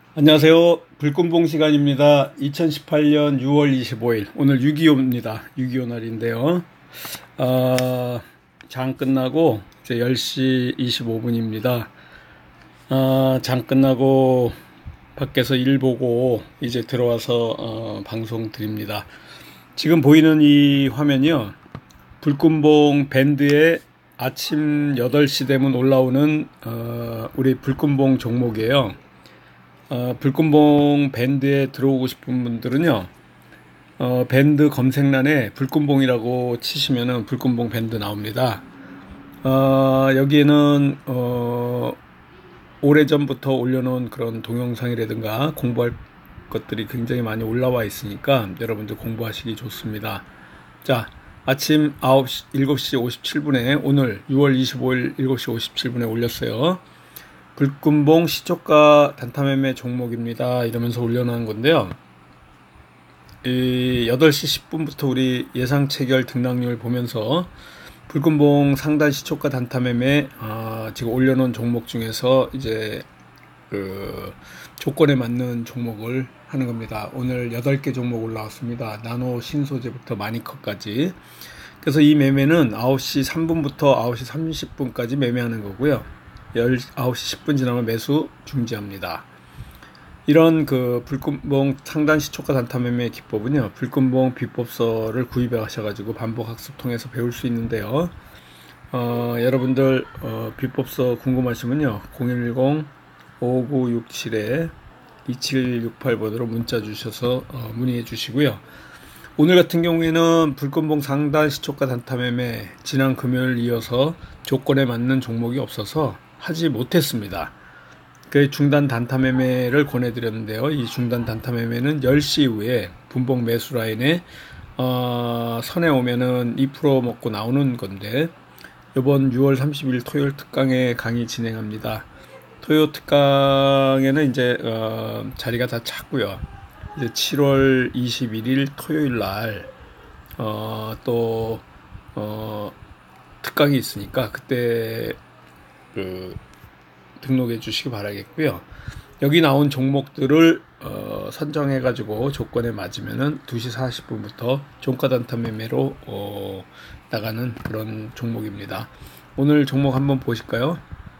안녕하세요. 불금봉 시간입니다. 2018년 6월 25일. 오늘 6.25입니다. 6.25 날인데요. 장 끝나고 이제 10시 25분입니다. 장 끝나고 밖에서 일 보고 이제 들어와서 방송 드립니다. 지금 보이는 이 화면이요. 불금봉 밴드의 아침 8시 되면 올라오는 우리 불금봉 종목이에요. 불금봉 밴드에 들어오고 싶은 분들은요, 밴드 검색란에 불금봉이라고 치시면은 불금봉 밴드 나옵니다. 여기에는, 오래전부터 올려놓은 그런 동영상이라든가 공부할 것들이 굉장히 많이 올라와 있으니까 여러분들 공부하시기 좋습니다. 자, 아침 7시 57분에 오늘 6월 25일 7시 57분에 올렸어요. 불금봉 시초가 단타매매 종목입니다. 이러면서 올려놓은 건데요. 이 8시 10분부터 우리 예상 체결 등락률 보면서 불금봉 상단 시초가 단타매매 지금 올려놓은 종목 중에서 이제 그 조건에 맞는 종목을 하는 겁니다. 오늘 8개 종목 올라왔습니다. 나노 신소재부터 마니커까지. 그래서 이 매매는 9시 3분부터 9시 30분까지 매매하는 거고요. 9시 10분 지나면 매수 중지합니다. 이런 그 불금봉 상단 시초가 단타 매매 기법은요, 불금봉 비법서를 구입해 가셔가지고 반복 학습 통해서 배울 수 있는데요. 여러분들 비법서 궁금하시면요, 010-5967-2768번으로 문자 주셔서 문의해 주시고요. 오늘 같은 경우에는 불금봉 상단 시초가 단타 매매 지난 금요일 이어서 조건에 맞는 종목이 없어서 하지 못했습니다. 그 중단 단타 매매를 권해드렸는데요. 이 중단 단타 매매는 10시 이후에 분봉 매수 라인에 선에 오면은 2% 먹고 나오는 건데, 이번 6월 30일 토요일 특강에 강의 진행합니다. 토요 특강에는 이제 자리가 다 찼고요. 이제 7월 21일 토요일 날 또 특강이 있으니까 그때 등록해 주시기 바라겠고요. 여기 나온 종목들을 선정해 가지고 조건에 맞으면은 2시 40분부터 종가 단타 매매로 나가는 그런 종목입니다. 오늘 종목 한번 보실까요?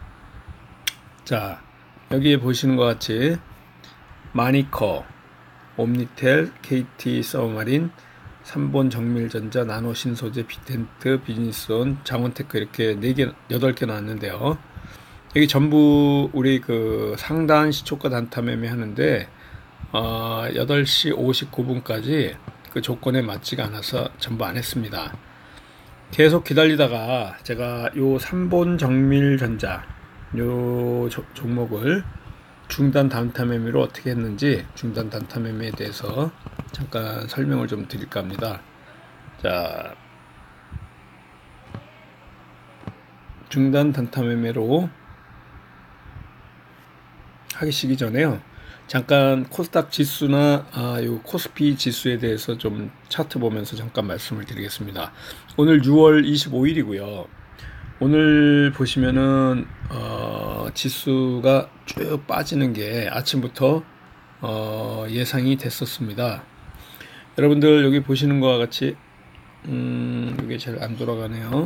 자, 여기에 보시는 것 같이 마니커, 옴니텔, KT 서머마린, 3본 정밀전자, 나노신소재, 빅텐트, 비즈니스온, 장원테크 이렇게 4개, 8개 나왔는데요. 여기 전부 우리 그 상단 시초가 단타 매매 하는데 8시 59분까지 그 조건에 맞지가 않아서 전부 안 했습니다. 계속 기다리다가 제가 요 3본 정밀전자 요 종목을 중단 단타 매매로 어떻게 했는지 중단 단타 매매에 대해서 잠깐 설명을 좀 드릴까 합니다. 자, 중단 단타 매매로 하시기 전에요, 잠깐 코스닥 지수나 요 코스피 지수에 대해서 좀 차트 보면서 잠깐 말씀을 드리겠습니다. 오늘 6월 25일이고요. 오늘 보시면은 지수가 쭉 빠지는 게 아침부터 예상이 됐었습니다. 여러분들 여기 보시는 것과 같이 이게 잘 안 돌아가네요.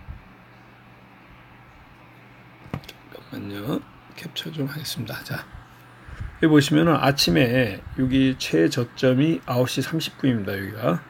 잠깐만요. 캡처 좀 하겠습니다. 자, 여기 보시면은 아침에 여기 최저점이 9시 30분입니다. 여기가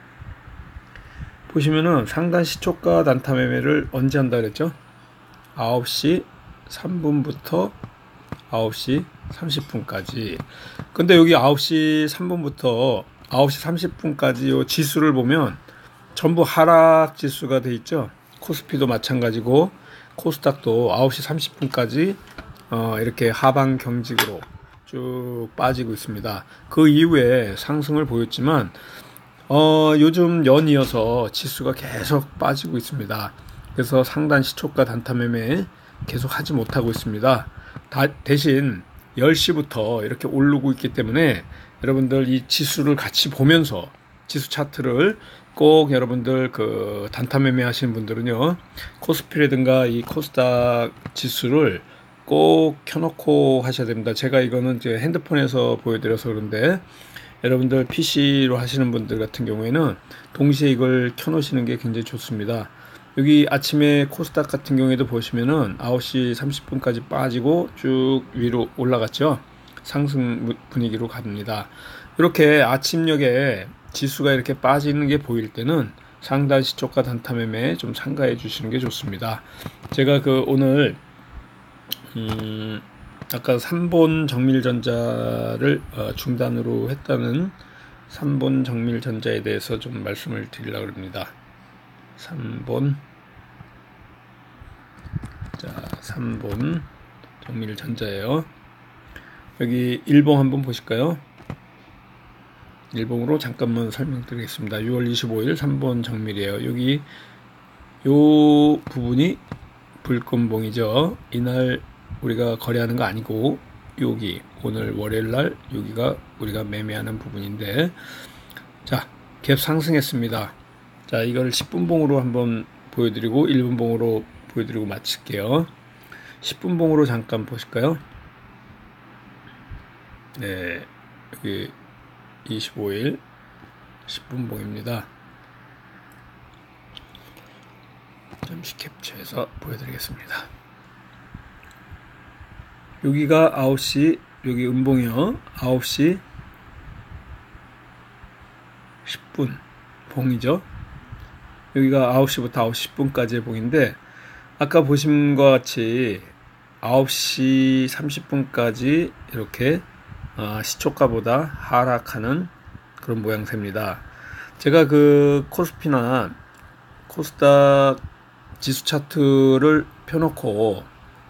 보시면은 상단 시초가 단타 매매를 언제 한다 그랬죠? 9시 3분부터 9시 30분까지. 근데 여기 9시 3분부터 9시 30분까지 요 지수를 보면 전부 하락 지수가 돼 있죠. 코스피도 마찬가지고 코스닥도 9시 30분까지 이렇게 하방 경직으로 쭉 빠지고 있습니다. 그 이후에 상승을 보였지만 요즘 연이어서 지수가 계속 빠지고 있습니다. 그래서 상단 시초가 단타 매매 계속 하지 못하고 있습니다. 대신 10시부터 이렇게 오르고 있기 때문에 여러분들 이 지수를 같이 보면서 지수 차트를 꼭 여러분들 그 단타 매매 하시는 분들은요, 코스피라든가 이 코스닥 지수를 꼭 켜놓고 하셔야 됩니다. 제가 이거는 이제 핸드폰에서 보여드려서 그런데 여러분들 PC로 하시는 분들 같은 경우에는 동시에 이걸 켜놓으시는 게 굉장히 좋습니다. 여기 아침에 코스닥 같은 경우에도 보시면은 9시 30분까지 빠지고 쭉 위로 올라갔죠. 상승 분위기로 갑니다. 이렇게 아침녘에 지수가 이렇게 빠지는 게 보일 때는 상단 시초가 단타 매매에 좀 참가해 주시는 게 좋습니다. 제가 오늘 아까 3본 정밀전자를 중단으로 했다는 3본 정밀전자에 대해서 좀 말씀을 드리려고 합니다. 3본 3본 정밀전자예요. 여기 일봉 한번 보실까요? 일봉으로 잠깐만 설명드리겠습니다. 6월 25일 3본 정밀이에요. 여기 요 부분이 불금봉이죠. 이날 우리가 거래하는 거 아니고 여기 오늘 월요일날 여기가 우리가 매매하는 부분인데, 자, 갭 상승했습니다. 자, 이걸 10분봉으로 한번 보여드리고 1분봉으로 보여드리고 마칠게요. 10분봉으로 잠깐 보실까요? 네, 여기 25일 10분봉입니다. 잠시 캡처해서 보여드리겠습니다. 여기가 9시, 여기 음봉이요. 9시 10분 봉이죠. 여기가 9시부터 9시 10분까지의 봉인데, 아까 보신 것 같이 9시 30분까지 이렇게 시초가보다 하락하는 그런 모양새입니다. 제가 코스피나 코스닥 지수 차트를 펴놓고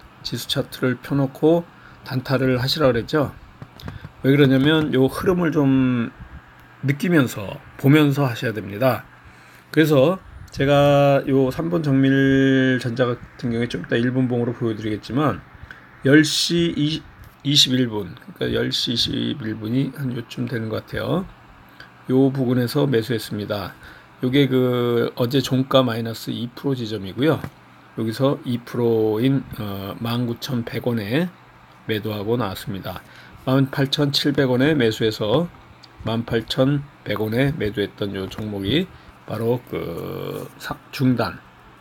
단타를 하시라고 그랬죠. 왜 그러냐면 요 흐름을 좀 느끼면서 보면서 하셔야 됩니다. 그래서 제가 요 3번 정밀전자 같은 경우에 좀 이따 1분봉으로 보여드리겠지만 10시 21분, 그러니까 10시 21분이 한 요쯤 되는 것 같아요. 요 부분에서 매수했습니다. 요게 어제 종가 마이너스 2% 지점이고요. 여기서 2%인 19,100원에 매도하고 나왔습니다. 18,700원에 매수해서 18,100원에 매도했던 요 종목이 바로 중단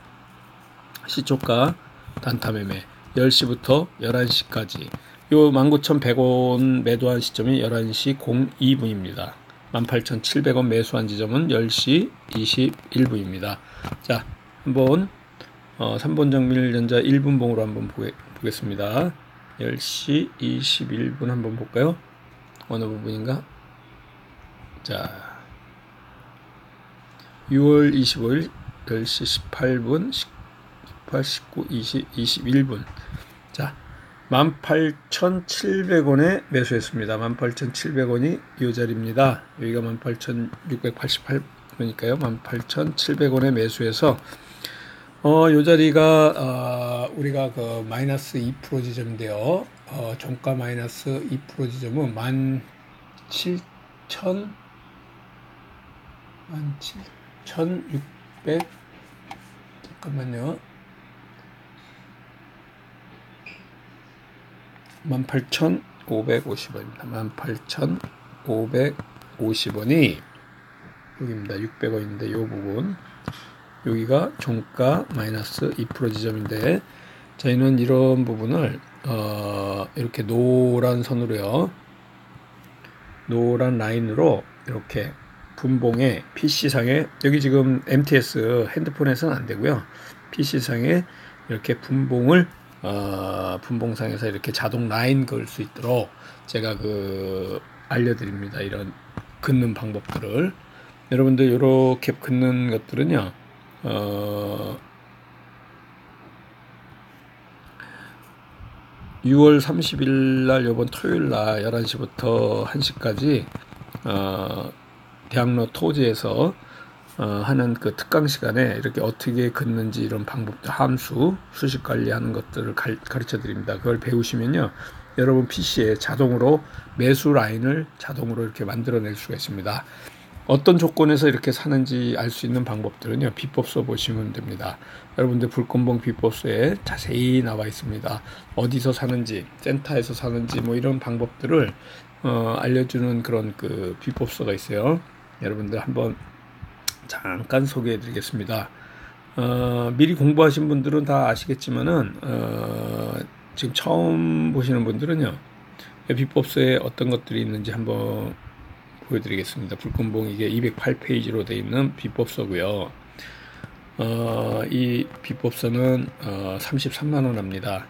시초가 단타 매매 10시부터 11시까지 요 19,100원 매도한 시점이 11시 02분입니다. 18,700원 매수한 지점은 10시 21분입니다. 자, 한번 3번 정밀전자 1분봉으로 한번 보겠습니다. 10시 21분 한번 볼까요? 어느 부분인가? 자, 6월 25일 10시 18분, 18, 19, 20, 21분. 자, 18,700원에 매수했습니다. 18,700원이 이 자리입니다. 여기가 18,688원이니까요. 18,700원에 매수해서 이 자리가 우리가 마이너스 2% 지점인데요. 종가 마이너스 2% 지점은 17,600 잠깐만요. 18,550원입니다. 18,550원이 여기입니다. 600원인데 이 부분 여기가 종가 마이너스 2% 지점인데, 저희는 이런 부분을 이렇게 노란 선으로요, 노란 라인으로 이렇게 분봉에 PC상에, 여기 지금 MTS 핸드폰에서는 안 되고요, PC상에 이렇게 분봉을 분봉상에서 이렇게 자동 라인 그을 수 있도록 제가 알려드립니다. 이런 긋는 방법들을. 여러분들 이렇게 긋는 것들은요, 6월 30일 날 이번 토요일 날 11시부터 1시까지 대학로 토지에서 하는 특강 시간에 이렇게 어떻게 긋는지 이런 방법들, 함수, 수식 관리하는 것들을 가르쳐 드립니다. 그걸 배우시면요, 여러분 PC에 자동으로 매수 라인을 자동으로 이렇게 만들어낼 수가 있습니다. 어떤 조건에서 이렇게 사는지 알 수 있는 방법들은요, 비법서 보시면 됩니다. 여러분들 불금봉 비법서에 자세히 나와 있습니다. 어디서 사는지, 센터에서 사는지 뭐 이런 방법들을 알려주는 그런 그 비법서가 있어요. 여러분들 한번 잠깐 소개해 드리겠습니다. 미리 공부하신 분들은 다 아시겠지만은 지금 처음 보시는 분들은요, 비법서에 어떤 것들이 있는지 한번 보여드리겠습니다. 불금봉 이게 208페이지로 되어 있는 비법서고요. 이 비법서는 33만 원 합니다.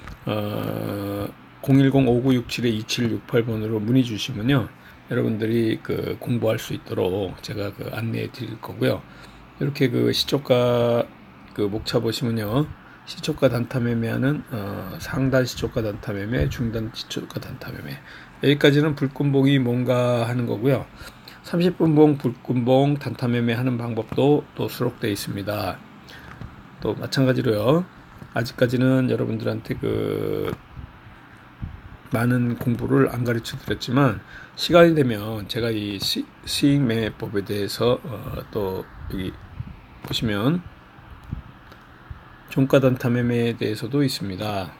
010-5967-2768번으로 문의 주시면요, 여러분들이 그 공부할 수 있도록 제가 그 안내해 드릴 거고요. 이렇게 그 시초가 그 목차 보시면요, 시초가 단타 매매하는 상단 시초가 단타 매매, 중단 시초가 단타 매매, 여기까지는 불금봉이 뭔가 하는 거고요. 30분봉 불금봉 단타 매매 하는 방법도 또 수록되어 있습니다. 또 마찬가지로요, 아직까지는 여러분들한테 그 많은 공부를 안 가르쳐 드렸지만, 시간이 되면 제가 이 수익 매매법에 대해서 또 여기 보시면 종가 단타 매매에 대해서도 있습니다.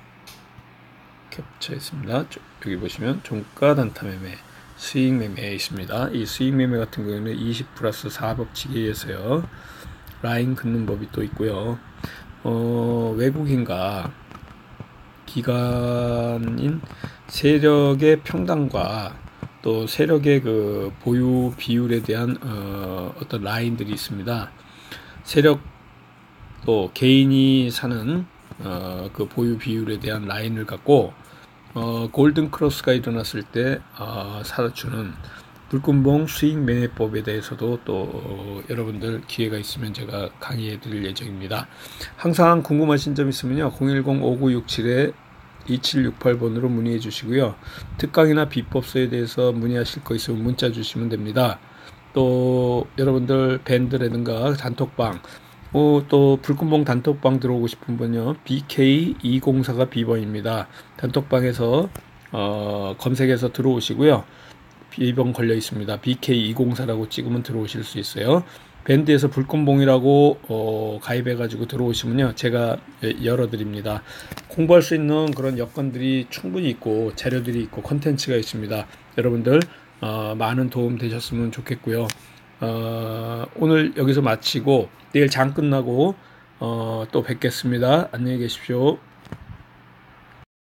겹쳐 있습니다. 여기 보시면 종가 단타 매매, 수익 매매에 있습니다. 이 수익 매매 같은 경우에는 20+4법칙에 의해서요, 라인 긋는 법이 또 있고요. 외국인과 기관인 세력의 평단과 또 세력의 그 보유 비율에 대한 어떤 라인들이 있습니다. 세력 또 개인이 사는 그 보유 비율에 대한 라인을 갖고 골든 크로스가 일어났을 때 사주는 불금봉 수익 매매법에 대해서도 또 여러분들 기회가 있으면 제가 강의해 드릴 예정입니다. 항상 궁금하신 점 있으면요, 010-5967-2768번으로 문의해 주시고요. 특강이나 비법서에 대해서 문의하실 거 있으면 문자 주시면 됩니다. 또 여러분들 밴드라든가 단톡방, 또 불금봉 단톡방 들어오고 싶은 분요, BK204가 B번입니다. 단톡방에서 검색해서 들어오시고요. B번 걸려 있습니다. BK204라고 찍으면 들어오실 수 있어요. 밴드에서 불금봉이라고 가입해 가지고 들어오시면요, 제가 열어드립니다. 공부할 수 있는 그런 여건들이 충분히 있고 자료들이 있고 컨텐츠가 있습니다. 여러분들 많은 도움 되셨으면 좋겠고요. 오늘 여기서 마치고 내일 장 끝나고 또 뵙겠습니다. 안녕히 계십시오.